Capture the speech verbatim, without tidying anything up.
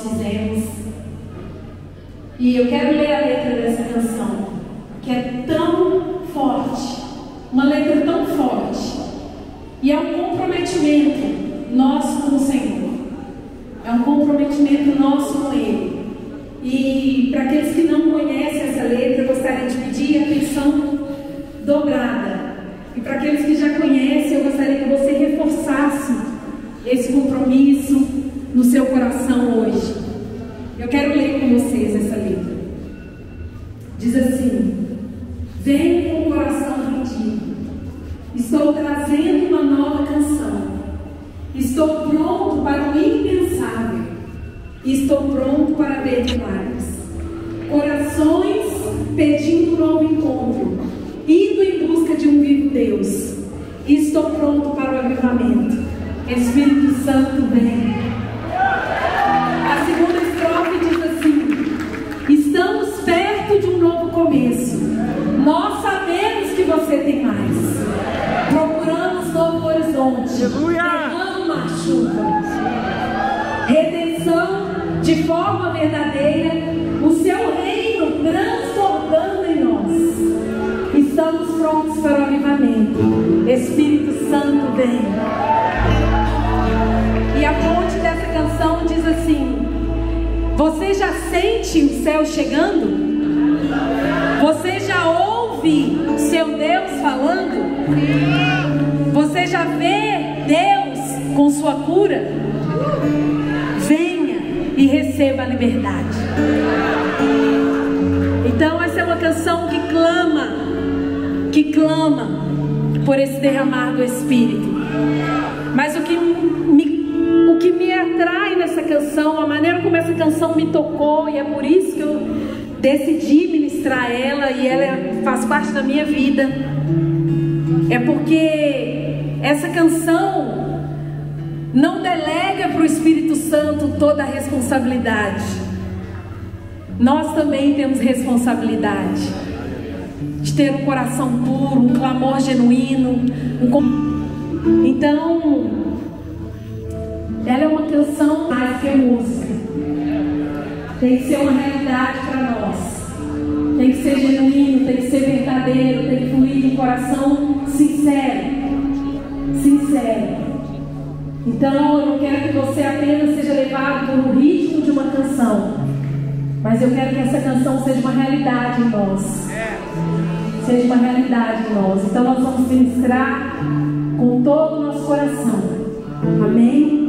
fizemos. E eu quero ler a letra dessa canção, que é tão forte, uma letra tão forte, e é um comprometimento nosso com o Senhor, é um comprometimento nosso com Ele. E para aqueles que não conhecem essa letra, eu gostaria de pedir atenção dobrada. E para aqueles que já conhecem, eu gostaria que você reforçasse esse compromisso no seu coração hoje. Eu quero ler com vocês essa letra. Diz assim: venho com o coração rendido, estou trazendo uma nova canção, estou pronto para o impensável, estou pronto para ver milagres. Corações pedindo um novo encontro, indo em busca de um vivo Deus. Estou pronto para o avivamento. Espírito Santo, vem. A segunda estrofe diz assim: estamos perto de um novo começo. Nós sabemos que você tem mais. Procuramos novo horizonte. Derrama a chuva. Redenção de forma verdadeira. O seu reino transbordando em nós. Estamos prontos para o avivamento. Espírito Santo, vem. E a ponte dessa canção diz assim: você já sente o céu chegando? Você já ouve seu Deus falando? Você já vê Deus com sua cura? Venha e receba a liberdade. Então essa é uma canção que clama, que clama por esse derramar do Espírito. Mas o que me, o que me atrai nessa canção, a maneira como essa canção me tocou, e é por isso que eu decidi ministrar ela, e ela faz parte da minha vida, é porque essa canção não delega para o Espírito Santo toda a responsabilidade. Nós também temos responsabilidade de ter um coração puro, um clamor genuíno, um... Então, ela é uma canção mais que música. Tem que ser uma realidade para nós. Tem que ser genuíno, tem que ser verdadeiro, tem que fluir de um coração sincero. Sincero. Então, eu não quero que você apenas seja levado por um ritmo de uma canção, mas eu quero que essa canção seja uma realidade em nós. Seja uma realidade em nós. Então nós vamos ministrar com todo o nosso coração. Amém?